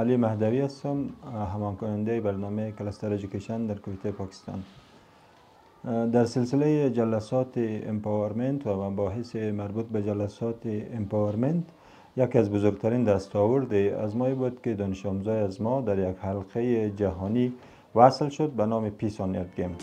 علی مهدوی هستم، همان کننده برنامه کلستر ایژوکیشن در کویت پاکستان. در سلسله جلسات امپاورمنت و مباحث مربوط به جلسات امپاورمنت، یکی از بزرگترین دستاورد از ما بود که دانش آموزای از ما در یک حلقه جهانی وصل شد به نام پیس آن ارت گیم.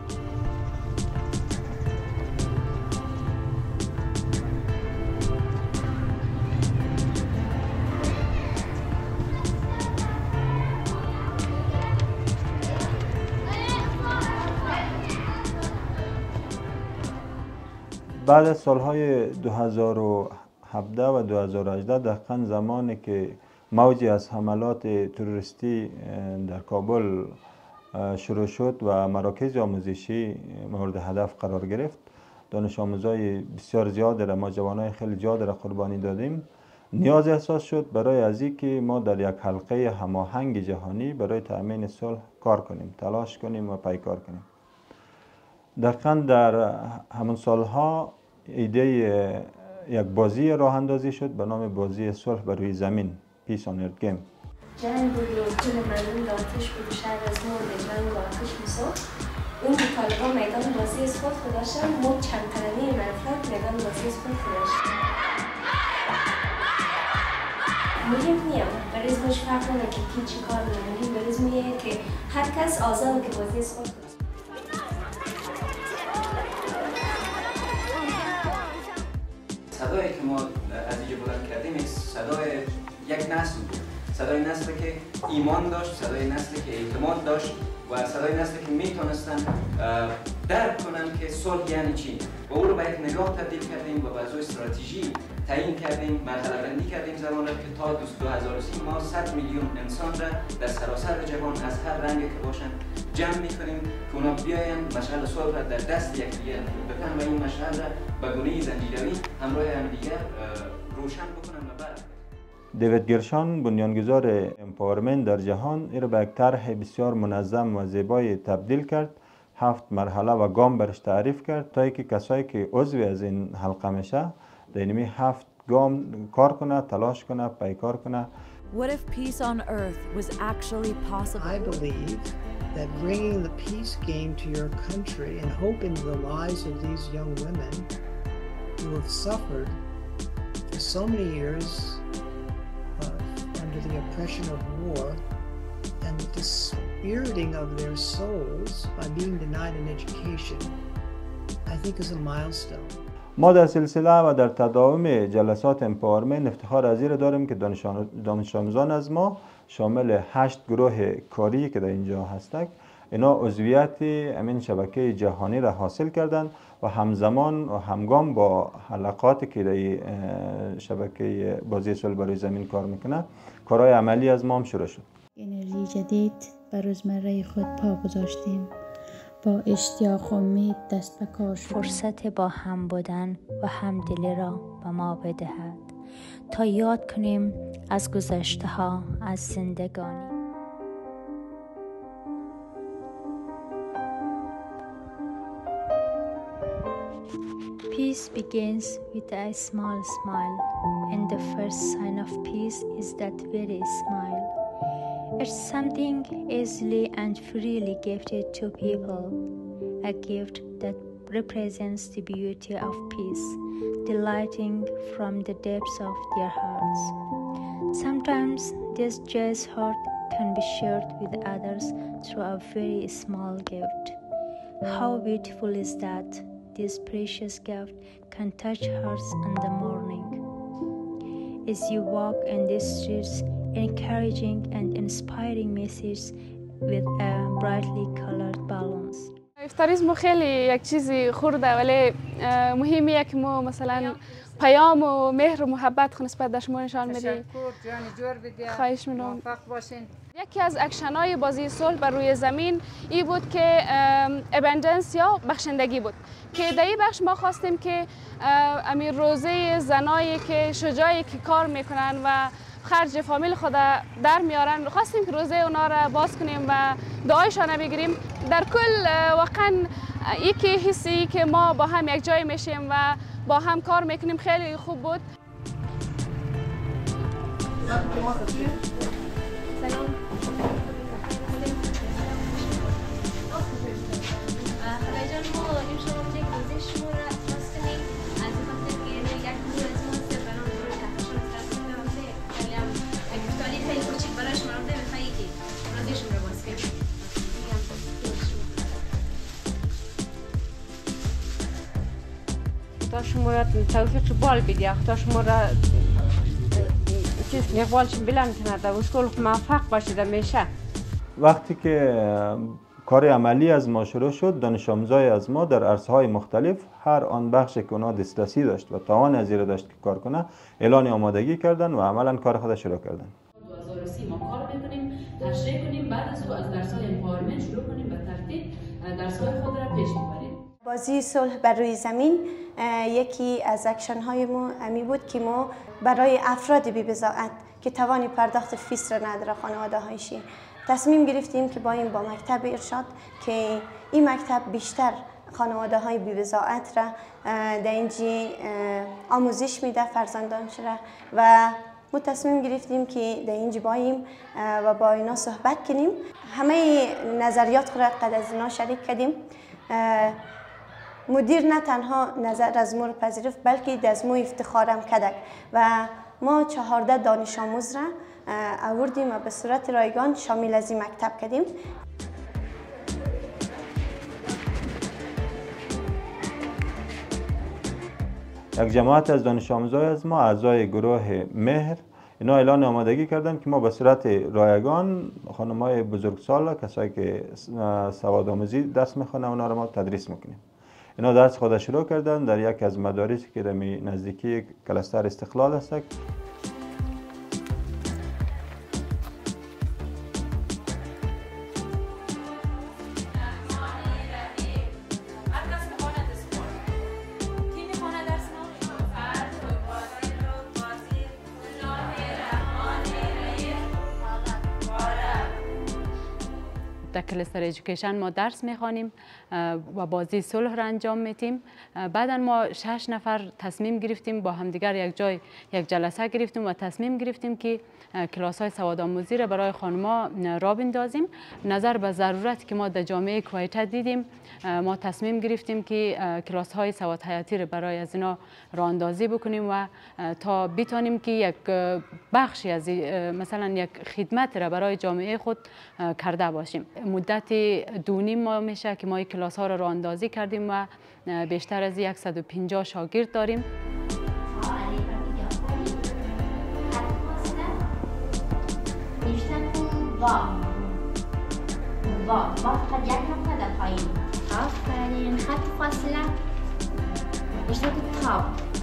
بعد از سالهای 2017 و 2018 دقیقاً زمانی که موجی از حملات تروریستی در کابل شروع شد و مراکز آموزشی مورد هدف قرار گرفت، دانش آموزای بسیار زیاد را، ما جوانای خیلی زیاد را قربانی دادیم. نیاز احساس شد برای از اینکه ما در یک حلقه هماهنگ جهانی برای تأمین صلح کار کنیم، تلاش کنیم و پیکار کنیم. دقیقاً در همون سالها ایده یک بازی راه اندازی شد به نام بازی صلح بر روی زمین، پیس آن ارت گیم. جنگ بود و کل مردم به آتش بود و شهر از نور به جنگ و آتش می‌سوخت. اون طالبان میدان بازی صلح داشتن، ما چند قدمی منفرد میدان بازی صلح داشتن. مهم نیم برای اسمش فرق کنه که کی چی کار می‌کنه، برای اسمیه که هر کس آزاده که بازی صلح کنه. صدایی که ما از اینجا بلند کردیم صدای یک نسل بود، صدای نسلی که ایمان داشت، صدای نسلی که اعتماد داشت و صدای نسلی که میتونستن درک کنن که صلح یعنی چی و او رو به یک نگاه تبدیل کردیم و به از استراتژی تعیین کردیم، مرحله بندی کردیم زمان را که تا 2030 ما 100 میلیون انسان را در سراسر جهان از هر رنگی که باشن جمع میکنیم که اونا بیاین مشعل صلح را در دست یکدیگر بکنن و این مشعل را به گونه زنجیروی همراه همدیگر روشن بکنن و برق. دیوید گرشان، بنیانگذار امپاورمنت در جهان، این را به یک طرح بسیار منظم و زیبای تبدیل کرد. 7 مرحله و گام برش تعریف کرد تا اینکه کسایی که عضو از این حلقه میشه در این 7 گام کار کنه، تلاش کنه، پیکار کنه. What if peace on earth was actually possible? I believe that bringing the peace game to your country and hope into the lives of these young women who have suffered for so many years under the oppression of war and the dispiriting of their souls by being denied an education, I think is a milestone. ما در سلسله و در تداوم جلسات امپاورمنت افتخار از این داریم که دانش آموزان از ما شامل 8 گروه کاری که در اینجا هستند، اینا عضویت امین شبکه جهانی را حاصل کردند و همزمان و همگام با حلقاتی که در شبکه بازی صلح بر روی زمین کار میکنه، کارهای عملی از ما هم شروع شد. انرژی جدید بر روزمره خود پا گذاشتیم، با اشتیاق و امید دست به کار شدیم. فرصت با هم بودن و همدلی را به ما بدهد تا یاد کنیم از گذشته ها، از زندگانی. Peace begins with a small smile, and the first sign of peace is that very smile. It's something easily and freely gifted to people, a gift that represents the beauty of peace, delighting from the depths of their hearts. Sometimes this joyous heart can be shared with others through a very small gift. How beautiful is that this precious gift can touch hearts in the morning. As you walk in the streets, encouraging and inspiring messages with a brightly colored balloons. افطاریسم خیلی یک چیزی خورده ولی مهمیه که ما مثلا پیام و مهر و محبت خو نسبت در شما نشان میدیم. خواهش می‌کنم. یکی از اکشن‌های بازی صلح بر روی زمین این بود که ابندنس یا بخشندگی بود که در این بخش ما خواستیم که امیر روزه زنایی که شجاعی که کار میکنن و خرج فامیل خود در میارن، خواستیم که روزه اونا را باز کنیم و دعایشان بگیریم. در کل واقعا یکی حسی که ما با هم یک جای میشیم و با هم کار میکنیم خیلی خوب بود. خدا شما را توفیق بال بده، خدا شما را چیز نقبالش بلند کنه و اسکول موفق باشید همیشه. وقتی که کار عملی از ما شروع شد، دانش آموزای از ما در عرصه‌های مختلف هر آن بخشی که اونا دسترسی داشت و توان از این داشت که کار کنه اعلان آمادگی کردن و عملا کار خود شروع کردن. 2030 ما کار میکنیم، تشریح کنیم، بعد از او از درس‌های امپاورمنت شروع کنیم به ترتیب درس‌های خود را پیش ببریم. بازی صلح بر روی زمین یکی از اکشن های ما امی بود که ما برای افراد بی بضاعت که توان پرداخت فیس را نداره خانواده هایشی تصمیم گرفتیم که با مکتب ارشاد که این مکتب بیشتر خانواده های بی بضاعت را در اینجی آموزش میده فرزندانش را و ما تصمیم گرفتیم که در اینجا باییم و با اینا صحبت کنیم. همه نظریات خود را قد از اینا شریک کردیم. مدیر نه تنها نظر از ما رو پذیرفت بلکه از ما افتخارم کرد و ما 14 دانش آموز را آوردیم و به صورت رایگان شامل از این مکتب کردیم. یک جماعت از دانش آموزای از ما اعضای گروه مهر اینا اعلان آمادگی کردن که ما به صورت رایگان خانم‌های بزرگسال کسایی که سواد آموزی درس میخوانن اونا رو ما تدریس میکنیم. اینا درس خود شروع کردن در یک از مدارسی که در نزدیکی کلستر استقلال است. در کلستر ایژوکیشن ما درس میخوانیم و بازی صلح را انجام میدیم. بعدا ما 6 نفر تصمیم گرفتیم با همدیگر یک جای یک جلسه گرفتیم و تصمیم گرفتیم که کلاس های سواد آموزی را برای خانم‌ها راه بندازیم. نظر به ضرورت که ما در جامعه کویت دیدیم ما تصمیم گرفتیم که کلاس های سواد حیاتی را برای از اینا راه اندازی بکنیم و تا بتانیم که یک بخشی از مثلا یک خدمت را برای جامعه خود کرده باشیم. مدت 2.5 ماه میشه که ما کلاس ها را راه اندازی کردیم و بیشتر از 150 شاگرد داریم. ما فقط یک نقطه در پایین. آفرین. خط فاصله بیشتر که تاب.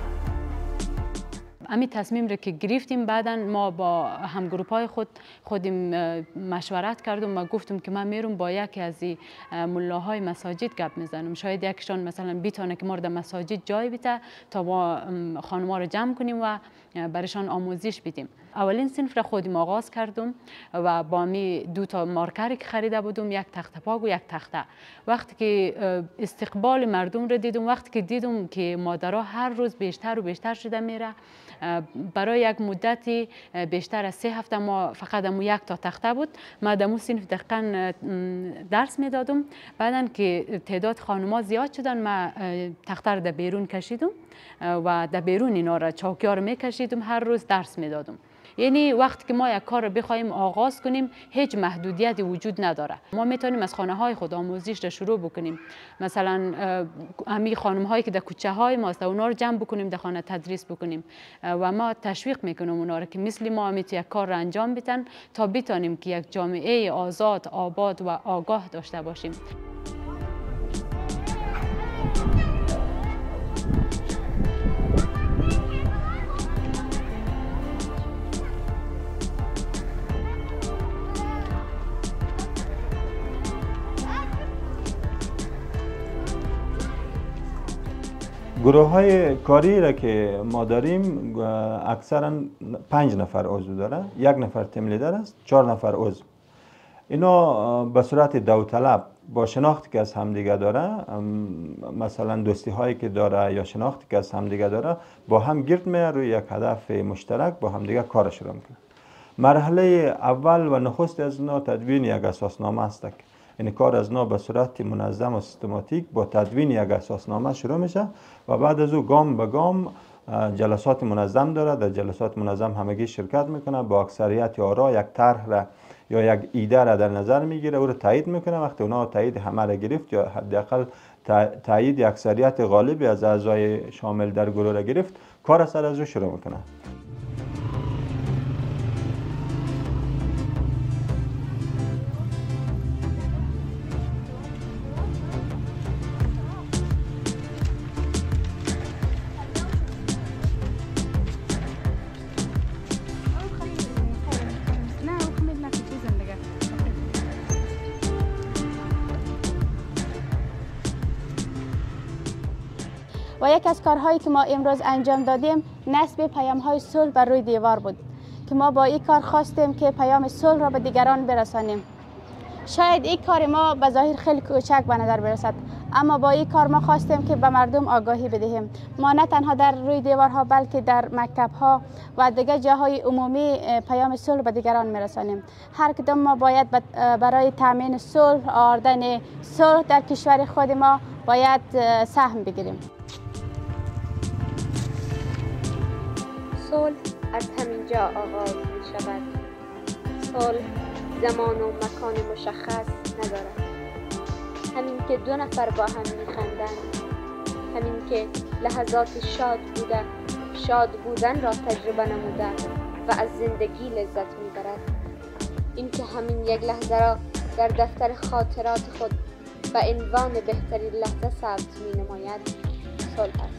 امی تصمیم را که گرفتیم بعدا ما با همگروپای خودیم مشورت کردم و گفتم که من میرم با یکی از ملاهای مساجد گپ میزنم. شاید یکشان مثلا بیتونه که ما در مساجد جای بیته تا ما خانم‌ها رو جمع کنیم و برایشان آموزش بدیم. اولین صنف را خودم آغاز کردم و با می 2 مارکری که خریده بودم، یک تخته پاک و یک تخته. وقتی که استقبال مردم را دیدم، وقتی که دیدم که مادرها هر روز بیشتر و بیشتر شده میره، برای یک مدتی بیشتر از 3 هفته ما فقط امو 1 تخته بود. ما دمو صنف دقیقاً درس میدادم. بعدن که تعداد خانم‌ها زیاد شدن ما تخته را در بیرون کشیدم و در بیرون اینا را چوکی‌ها را میکشیدم، هر روز درس میدادم. یعنی وقتی که ما یک کار رو بخوایم آغاز کنیم هیچ محدودیتی وجود نداره. ما میتونیم از خانه های خود آموزش را شروع بکنیم. مثلا همین خانم هایی که در کوچه های ماست اونا رو جمع بکنیم در خانه تدریس بکنیم و ما تشویق میکنیم اونا رو که مثل ما یک کار را انجام بدن تا بتونیم که یک جامعه آزاد، آباد و آگاه داشته باشیم. گروه های کاری را که ما داریم اکثرا 5 نفر عضو داره، 1 نفر تیم لیدر است، 4 نفر عضو. اینا به صورت داوطلب با شناختی که از همدیگه داره، مثلا دوستی هایی که داره یا شناختی که از همدیگه داره، با هم گرد میاد روی یک هدف مشترک با همدیگه کار شروع میکنه. مرحله اول و نخست از اینا تدوین یک اساسنامه است. این کار از نو به صورت منظم و سیستماتیک با تدوین یک اساسنامه شروع میشه و بعد از او گام به گام جلسات منظم داره. در جلسات منظم همگی شرکت میکنه، با اکثریت آرا یک طرح را یا یک ایده را در نظر میگیره، او را تایید میکنه. وقتی اونا تایید همه را گرفت یا حداقل تایید اکثریت غالبی از اعضای شامل در گروه را گرفت، کار سر از او شروع میکنه. و یک از کارهایی که ما امروز انجام دادیم نصب پیام‌های صلح بر روی دیوار بود که ما با این کار خواستیم که پیام صلح را به دیگران برسانیم. شاید این کار ما به ظاهر خیلی کوچک به نظر برسد، اما با این کار ما خواستیم که به مردم آگاهی بدهیم. ما نه تنها در روی دیوارها بلکه در مکتب‌ها و دیگر جاهای عمومی پیام صلح به دیگران میرسانیم. هر کدام ما باید برای تامین صلح، آوردن صلح در کشور خود ما باید سهم بگیریم. صلح از همینجا آغاز می شود. صلح زمان و مکان مشخص ندارد. همین که دو نفر با هم می خندند، همین که لحظات شاد بودن را تجربه نموده و از زندگی لذت می برد. این که همین یک لحظه را در دفتر خاطرات خود به عنوان بهترین لحظه ثبت می نماید، صلح است.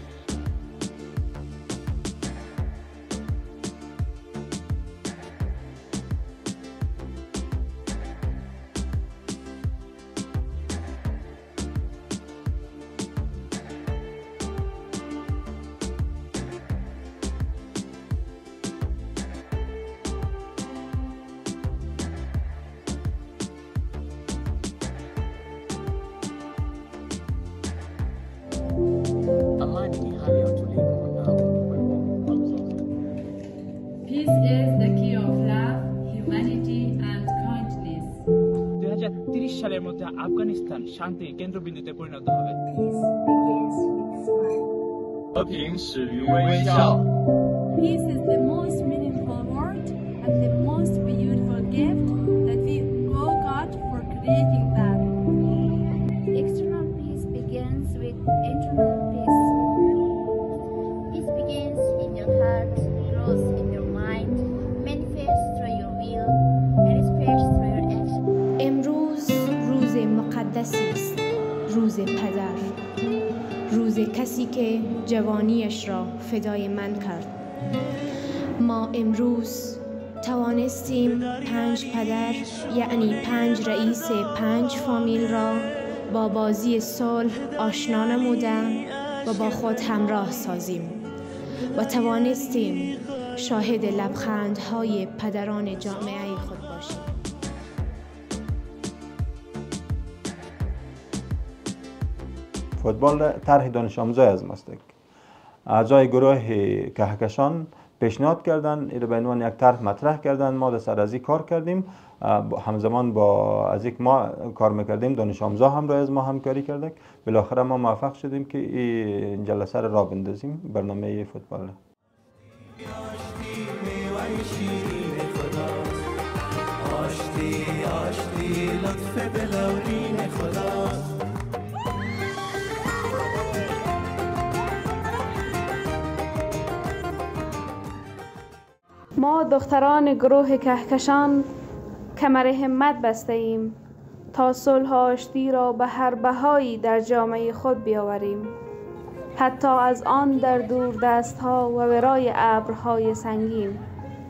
Peace is the key of love, humanity and kindness. 2030 সালের মধ্যে আফগানিস্তান শান্তির কেন্দ্রবিন্দুতে পরিণত হবে। Peace begins with smile. 和平始于微笑。 Peace is the most meaningful word and the most beautiful gift that we owe God for creating that. External peace begins with internal peace. Peace begins in your heart, grows in your mind, manifests through your will, and expresses through your action. امروز روز مقدسی است، روز پدر، روز کسی که جوانیش را فدای من کرد. ما امروز توانستیم 5 پدر یعنی 5 رئیس 5 فامیل را با بازی صلح آشنا نموده و با خود همراه سازیم و توانستیم شاهد لبخندهای پدران جامعه خود باشیم. فوتبال طرح دانش آموزای از ماست. اعضای گروه کهکشان پیشنهاد کردن، این به عنوان یک طرح مطرح کردن، ما در سر از این کار کردیم. همزمان با از یک ما کار میکردیم دانش آموزا هم از ما همکاری کردند. بالاخره ما موفق شدیم که این جلسه را بندازیم، برنامه فوتبال. ما دختران گروه کهکشان کمر همت بسته ایم تا صلح و آشتی را به هر بهایی در جامعه خود بیاوریم، حتی از آن در دور دست ها و ورای ابرهای سنگین.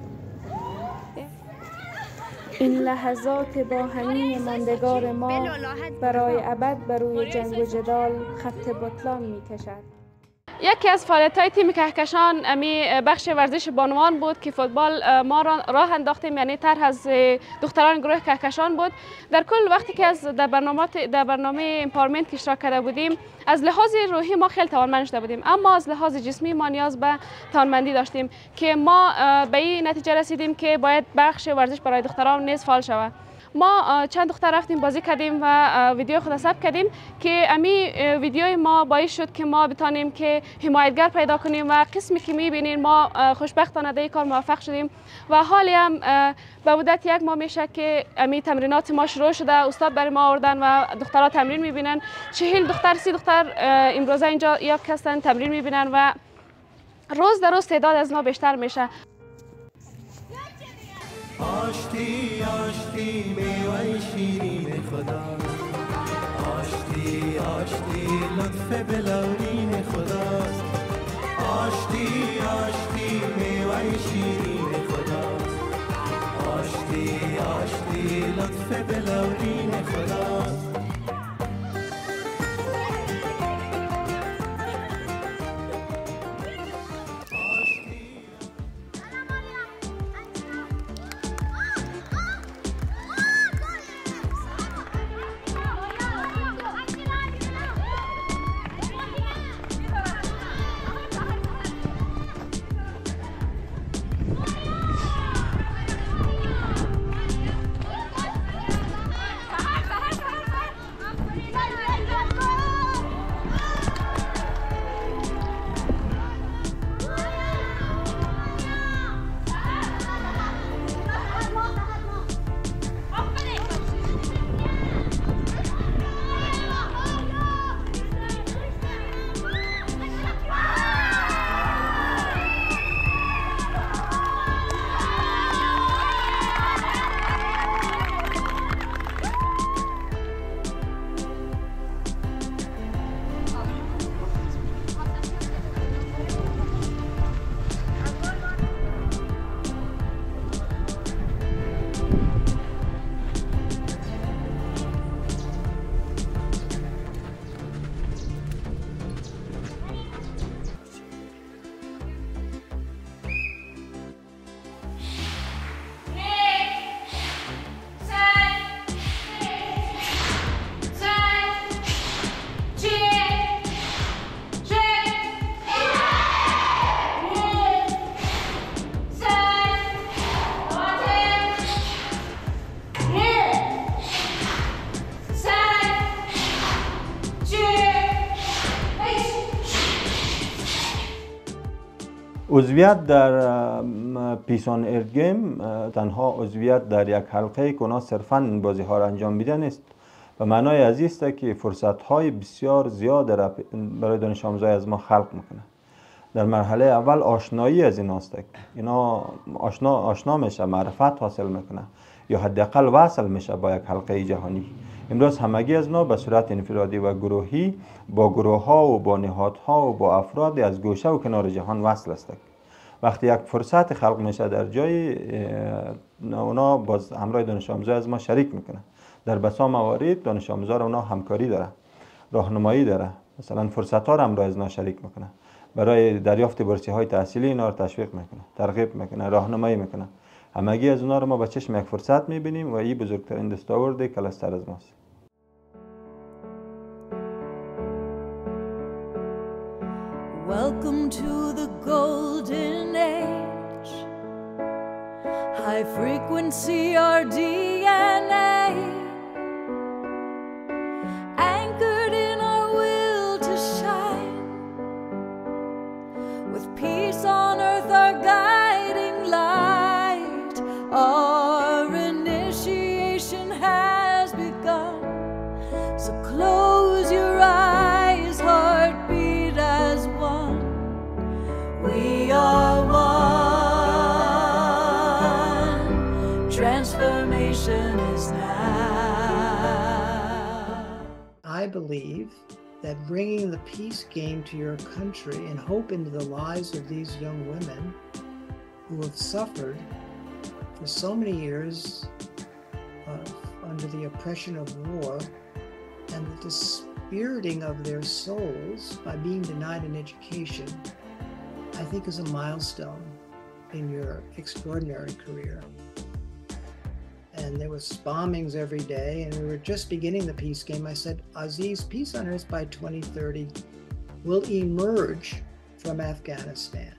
این لحظات با همین ماندگار ما برای ابد بر روی جنگ و جدال خط بطلان می کشد. یکی از فعالیت‌های تیم کهکشان امی بخش ورزش بانوان بود که فوتبال ما راه انداختیم، یعنی طرح از دختران گروه کهکشان بود. در کل وقتی که از در برنامه امپاورمنت اشتراک کرده بودیم، از لحاظ روحی ما خیلی توانمند شده بودیم، اما از لحاظ جسمی ما نیاز به توانمندی داشتیم که ما به این نتیجه رسیدیم که باید بخش ورزش برای دختران نیز فعال شود. ما چند دختر رفتیم بازی کردیم و ویدیو خود ثبت کردیم که امی ویدیوی ما باعث شد که ما بتانیم که حمایتگر پیدا کنیم و قسمی که میبینین ما خوشبختانه در این کار موفق شدیم و حالی هم به مدت 1 ماه میشه که امی تمرینات ما شروع شده. استاد برای ما آوردن و دخترها تمرین میبینن. 40 دختر 30 دختر امروزه اینجا یا هستن تمرین میبینن و روز در روز تعداد از ما بیشتر میشه. آشتی آشتی میوه شیرین خدا، آشتی آشتی لطف بلورین خداست، آشتی آشتی میوه شیرین خدا، آشتی آشتی لطف بلورین خداست. عضویت در پیس آن ارت گیم تنها عضویت در یک حلقه که اونا صرفاً این بازی ها را انجام میدن است و معنای از است که فرصت های بسیار زیاد برای دانش آموزای از ما خلق میکنه. در مرحله اول آشنایی از این است، اینا آشنا میشه، معرفت حاصل میکنه یا حداقل وصل میشه با یک حلقه جهانی. امروز همگی از ما به صورت انفرادی و گروهی با گروه ها و با نهادها و با افراد از گوشه و کنار جهان وصل است. وقتی یک فرصت خلق میشه در جای، اونا باز همراه دانش آموزای از ما شریک میکنه. در بسا موارد دانش آموزا را اونا همکاری داره، راهنمایی داره، مثلا فرصت ها را همراه از ما شریک میکنه، برای دریافت بورسیه های تحصیلی اینا را تشویق میکنه، ترغیب میکنه، راهنمایی میکنه. همگی از اونا را ما به چشم یک فرصت میبینیم و این بزرگترین دستاورد کلستر از ماست. Welcome to the golden age. High frequency our DNA, anchored in our will to shine, with peace on earth our guiding light. Our initiation has begun, so close your eyes, heartbeat as one. We are one. Transformation is now. I believe that bringing the peace game to your country and hope into the lives of these young women who have suffered for so many years under the oppression of war and the dispiriting of their souls by being denied an education, I think is a milestone in your extraordinary career. And there was bombings every day, and we were just beginning the peace game. I said, Aziz, peace on earth by 2030 will emerge from Afghanistan.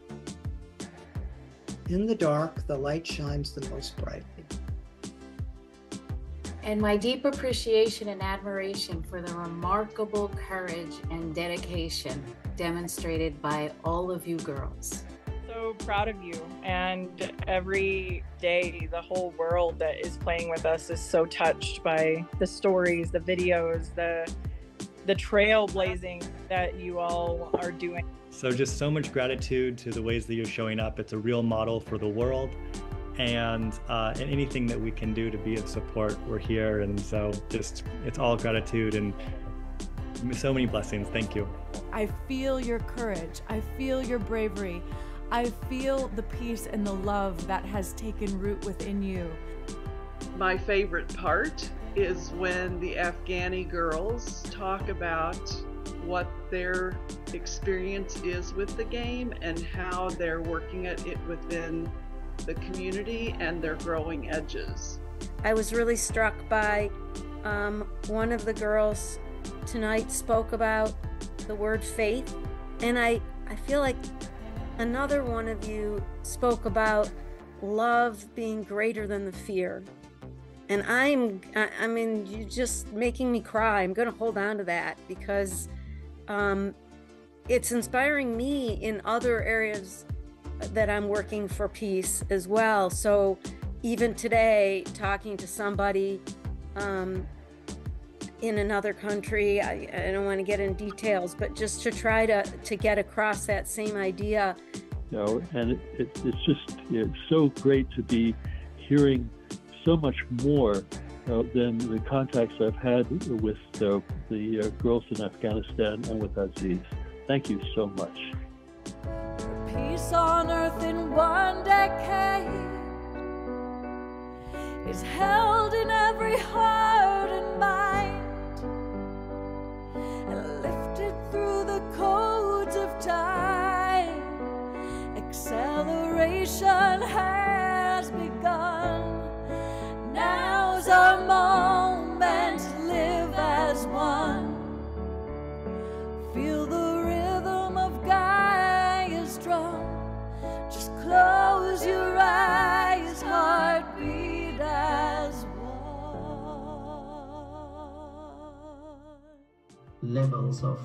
In the dark, the light shines the most brightly. and my deep appreciation and admiration for the remarkable courage and dedication demonstrated by all of you girls. So proud of you, and every day the whole world that is playing with us is so touched by the stories, the videos, the trailblazing that you all are doing. So just so much gratitude to the ways that you're showing up. It's a real model for the world, and anything that we can do to be of support, we're here. And so just, it's all gratitude and so many blessings. Thank you. I feel your courage. I feel your bravery. I feel the peace and the love that has taken root within you. My favorite part is when the Afghani girls talk about what their experience is with the game and how they're working at it within the community and their growing edges. I was really struck by one of the girls tonight spoke about the word faith, and I feel like another one of you spoke about love being greater than the fear. And I mean, you're just making me cry. I'm going to hold on to that because it's inspiring me in other areas that I'm working for peace as well. So even today, talking to somebody in another country, I don't want to get in details, but just to try to get across that same idea. You know, and it's just, it's so great to be hearing so much more than the contacts I've had with the girls in Afghanistan and with Aziz. Thank you so much. Peace on earth in one decade is held in every heart and mind, and lifted through the codes of time. Acceleration has begun. Now's our moment, live as one. Feel the rhythm of Gaia's drum. Just close your eyes, heartbeat as one. Levels of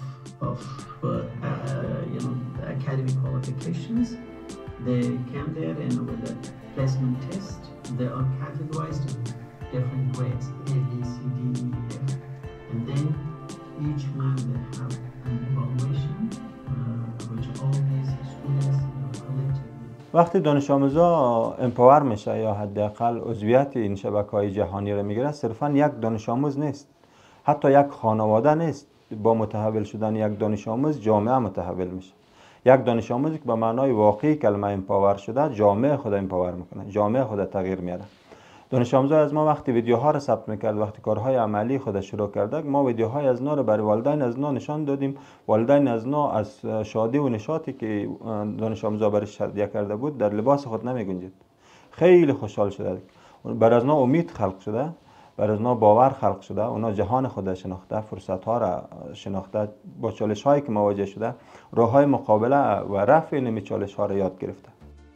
academic qualifications. They came there and with a placement test, they are categorized in different grades, A, B, C, D, E, F. And then each month they have an evaluation, which all these students collectively. وقتی دانش آموزا امپاور میشه یا حداقل عضویت این شبکه‌های جهانی رو میگیره، صرفا یک دانش آموز نیست، حتی یک خانواده نیست. با متحول شدن یک دانش آموز جامعه متحول میشه. یک دانش آموزی که به معنای واقعی کلمه امپاور شده، جامعه خود امپاور میکنه، جامعه خود تغییر میاره. دانش آموز از ما وقتی ویدیوها رو ثبت میکرد، وقتی کارهای عملی خود شروع کرده، ما ویدیوهای از نا رو برای والدین از نا نشان دادیم. والدین از نا از شادی و نشاطی که دانش آموزا برش هدیه کرده بود در لباس خود نمیگنجید. خیلی خوشحال شده، بر از نا امید خلق شده، بر از نا باور خلق شده. اونا جهان خود شناخته، فرصت ها را شناخته، با چالش هایی که مواجه شده راه های مقابله و رفع این چالش ها را یاد گرفته.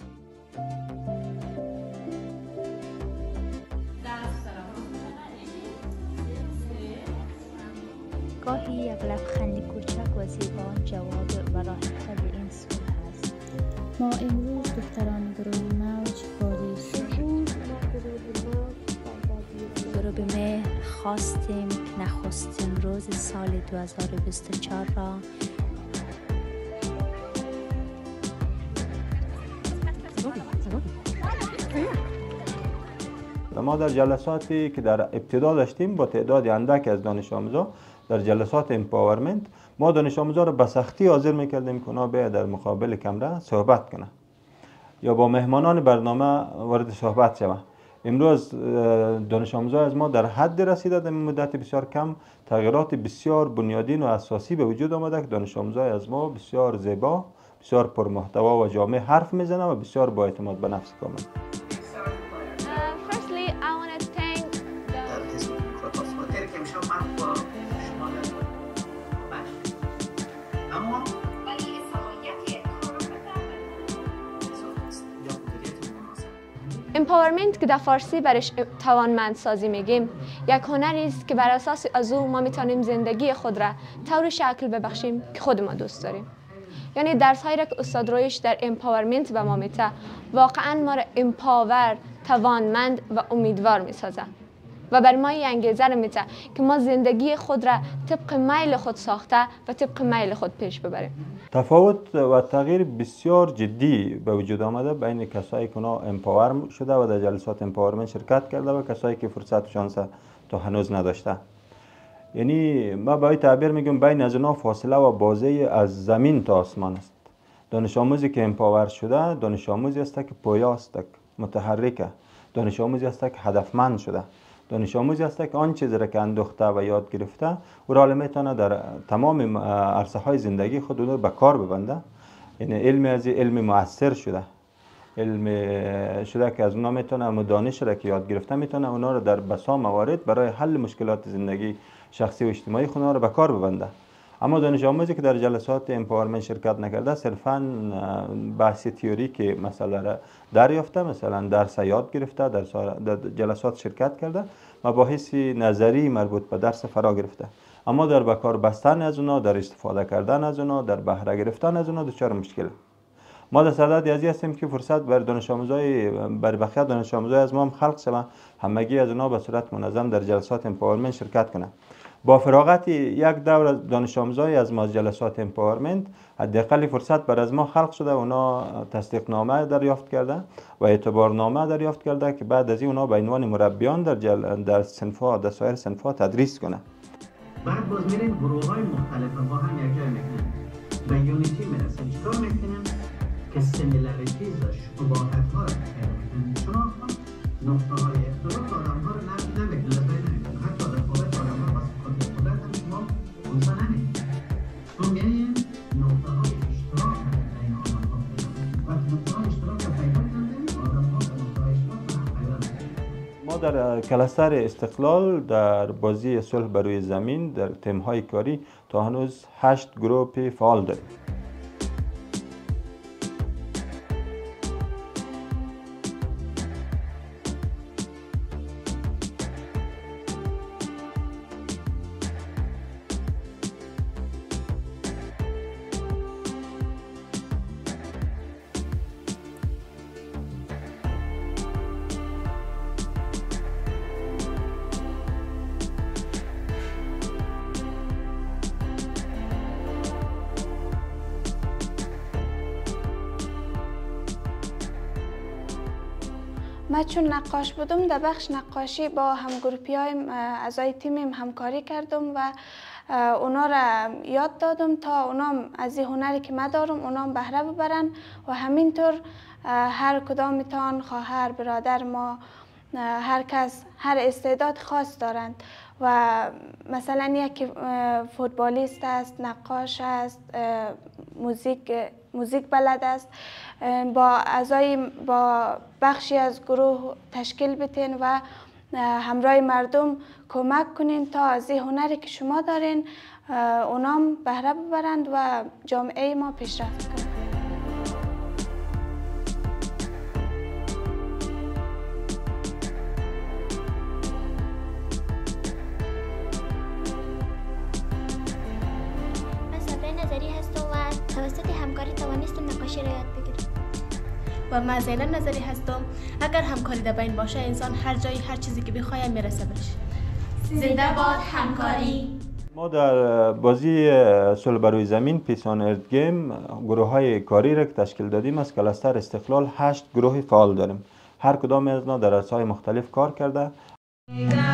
گاهی یک لبخند کوچک و زیبا جواب و راه حل این سوال است. ما امروز دختران گروه موج بازی گروه مهر خواستیم که نخستین روز سال 2024 را ما در جلساتی که در ابتدا داشتیم با تعداد اندک از دانش آموزا در جلسات امپاورمنت، ما دانش آموزا را به سختی حاضر میکردیم که اونا بیاید در مقابل کامرا صحبت کنه یا با مهمانان برنامه وارد صحبت شوه. امروز دانش آموزا از ما در حد رسیده در مدت بسیار کم تغییرات بسیار بنیادین و اساسی به وجود آمده که دانش آموزا از ما بسیار زیبا، بسیار پرمحتوا و جامع حرف میزنه و بسیار با اعتماد به نفس کامل. امپاورمنت که در فارسی برش توانمندسازی میگیم، یک هنری است که بر اساس از او ما میتونیم زندگی خود را طور شکل ببخشیم که خود ما دوست داریم. یعنی درس هایی را که استاد رویش در امپاورمنت به ما میده واقعا ما را امپاور، توانمند و امیدوار میسازه و بر ما انگیزه را میده که ما زندگی خود را طبق میل خود ساخته و طبق میل خود پیش ببریم. تفاوت و تغییر بسیار جدی به وجود آمده بین کسایی که اونا امپاور شده و در جلسات امپاورمنت شرکت کرده و کسایی که فرصت و شانس تا هنوز نداشته. یعنی ما به این تعبیر میگم بین از اونا فاصله و بازه از زمین تا آسمان است. دانش آموزی که امپاور شده دانش آموزی است که پویاست، متحرکه، دانش آموزی است که هدفمند شده، دانش آموزی است که آن چیزی را که اندوخته و یاد گرفته او را میتونه در تمام عرصه های زندگی خود اون رو به کار ببنده. یعنی علم از علم مؤثر شده، علم شده که از اونا میتونه دانش را که یاد گرفته میتونه اونا رو در بسا موارد برای حل مشکلات زندگی شخصی و اجتماعی خود رو به کار ببنده. اما دانش آموزی که در جلسات امپاورمنت شرکت نکرده صرفاً بحث تئوریک مسئله را دریافته، مثلا درس یاد گرفته، در جلسات شرکت کرده، مباحث نظری مربوط به درس فرا گرفته، اما در بکار بستن از اونا، در استفاده کردن از اونا، در بهره گرفتن از اونا دچار مشکل. ما در صدد ازی هستیم که فرصت بر دانش آموزای بر بقیه دانش آموزای از ما هم خلق شود، همگی از اونا به صورت منظم در جلسات امپاورمنت شرکت کنند. با فراغت یک دور دانش آموزای از ما جلسات امپاورمنت حداقل فرصت بر از ما خلق شده، اونا تصدیق نامه دریافت کرده و اعتبار نامه دریافت کرده که بعد از این اونا به عنوان مربیان در صنف‌ها، در سایر صنف‌ها تدریس کنه. بعد باز میرین گروه‌های مختلف با هم یکجا میکنن، به یونیتی میرسن. چطور میکنن که سیمیلاریتیزش شباهت‌ها رو پیدا میکنن؟ چون نقطه‌های اختلاف آدم‌ها رو نمیکنن، حتی رفاقت آدم‌ها با قدرت هم شما اونسا نمیکنن. چون میرین نقطه‌های اشتراک بین آدم‌ها پیدا میکنن. وقتی نقطه‌های اشتراک رو پیدا میکنن آدم‌ها به نقطه‌های اشتراک پیدا میکنن. ما در کلستر استقلال در بازی صلح بر روی زمین در تیم‌های کاری تا هنوز 8 گروه فعال داریم. من چون نقاش بودم در بخش نقاشی با همگروپی های اعضای تیمم همکاری کردم و اونا را یاد دادم تا اونا از این هنری که من دارم اونا بهره ببرن و همینطور هر کدامتان خواهر برادر ما هر کس هر استعداد خاص دارند و مثلا یکی فوتبالیست است، نقاش است، موزیک بلد است، با بخشی از گروه تشکیل بتین و همراه مردم کمک کنین تا از این هنری که شما دارین اونام بهره ببرند و جامعه ما پیشرفت کنند. توسط همکاری توانستم نقاشی را یاد بگیرم. و من زینب نظری هستم. اگر همکاری در بین باشه انسان هر جایی هر چیزی که بخواد میرسه بهش. زنده باد همکاری. ما در بازی صلح بر روی زمین پیس آن ارت گیم گروه های کاری را که تشکیل دادیم از کلستر استقلال 8 گروه فعال داریم. هر کدام از اینا در عرصه‌های مختلف کار کرده.